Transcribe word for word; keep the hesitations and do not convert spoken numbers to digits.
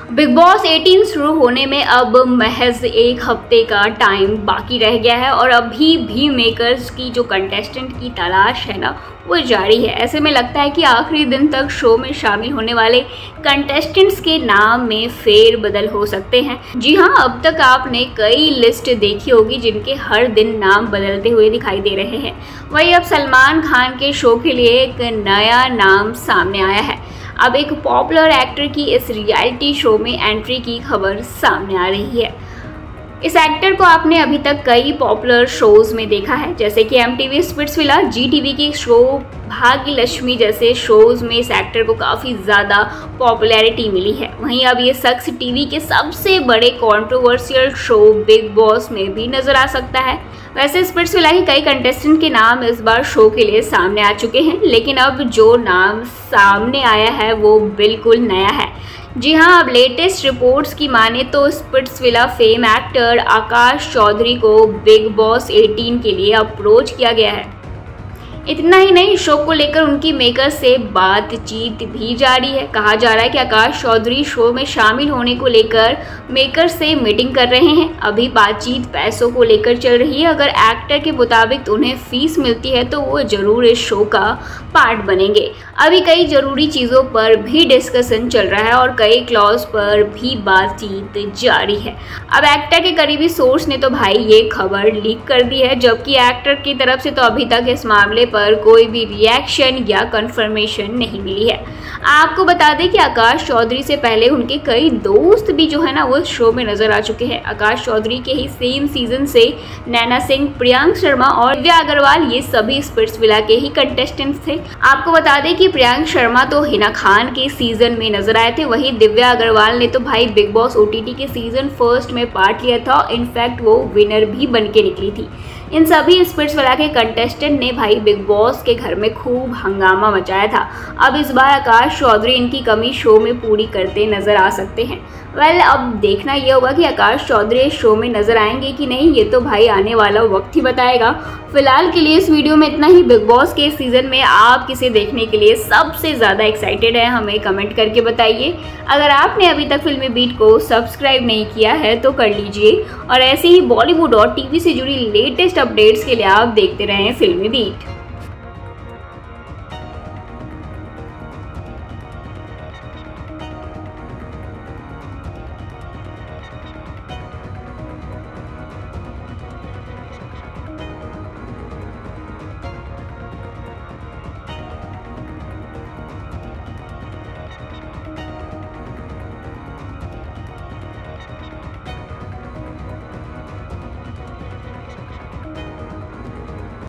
Big boss अठारह शुरू होने में अब महज एक हफ्ते का टाइम बाकी रह गया है और अभी भी मेकर्स की जो कंटेस्टेंट की तलाश है ना वो जारी है। ऐसे में लगता है कि आखिरी दिन तक शो में शामिल होने वाले कंटेस्टेंट्स के नाम में फेर बदल हो सकते हैं। जी हाँ, अब तक आपने कई लिस्ट देखी होगी जिनके हर दिन नाम बदलते हुए दिखाई दे रहे हैं। वहीं अब सलमान खान के शो के लिए एक नया नाम सामने आया है। अब एक पॉपुलर एक्टर की इस रियलिटी शो में एंट्री की खबर सामने आ रही है। इस एक्टर को आपने अभी तक कई पॉपुलर शोज में देखा है, जैसे कि M T V Splitsvilla, Zee T V के शो भाग्य लक्ष्मी जैसे शोज में इस एक्टर को काफ़ी ज़्यादा पॉपुलैरिटी मिली है। वहीं अब ये शख्स टीवी के सबसे बड़े कंट्रोवर्शियल शो बिग बॉस में भी नजर आ सकता है। वैसे स्पिट्सविला के कई कंटेस्टेंट के नाम इस बार शो के लिए सामने आ चुके हैं, लेकिन अब जो नाम सामने आया है वो बिल्कुल नया है। जी हाँ, अब लेटेस्ट रिपोर्ट्स की माने तो Splitsvilla fame actor Aakash Choudhary को बिग बॉस अठारह के लिए अप्रोच किया गया है। इतना ही नहीं, शो को लेकर उनकी मेकर से बातचीत भी जारी है। कहा जा रहा है कि आकाश चौधरी शो में शामिल होने को लेकर मेकर से मीटिंग कर रहे हैं। अभी बातचीत पैसों को लेकर चल रही है। अगर एक्टर के मुताबिक उन्हें फीस मिलती है तो वो जरूर इस शो का पार्ट बनेंगे। अभी कई जरूरी चीज़ों पर भी डिस्कशन चल रहा है और कई क्लॉज पर भी बातचीत जारी है। अब एक्टर के करीबी सोर्स ने तो भाई ये खबर लीक कर दी है, जबकि एक्टर की तरफ से तो अभी तक इस मामले पर कोई भी रिएक्शन या कंफर्मेशन नहीं मिली है। आपको बता दें कि आकाश चौधरी से पहले उनके कई दोस्त भी जो है ना वो शो में नजर आ चुके हैं। आकाश चौधरी के ही सेम सीजन से नैना सिंह, प्रियांक शर्मा और दिव्या अग्रवाल ये सभी स्पिट्सविला के ही कंटेस्टेंट्स थे। आपको बता दें कि प्रियांक शर्मा तो हिना खान के सीजन में नजर आए थे, वहीं दिव्या अग्रवाल ने तो भाई Bigg Boss O T T के सीजन फर्स्ट में पार्ट लिया था। इनफैक्ट वो विनर भी बन के निकली थी। इन सभी स्पिट्सविला के कंटेस्टेंट ने भाई बिग बॉस के घर में खूब हंगामा मचाया था। अब इस बार आकाश चौधरी इनकी कमी शो में पूरी करते नजर आ सकते हैं। वेल well, अब देखना यह होगा कि आकाश चौधरी इस शो में नजर आएंगे कि नहीं, ये तो भाई आने वाला वक्त ही बताएगा। फिलहाल के लिए इस वीडियो में इतना ही। बिग बॉस के सीजन में आप किसे देखने के लिए सबसे ज़्यादा एक्साइटेड हैं, हमें कमेंट करके बताइए। अगर आपने अभी तक फिल्मी बीट को सब्सक्राइब नहीं किया है तो कर लीजिए और ऐसे ही बॉलीवुड और टीवी से जुड़ी लेटेस्ट अपडेट्स के लिए आप देखते रहें फिल्मी बीट।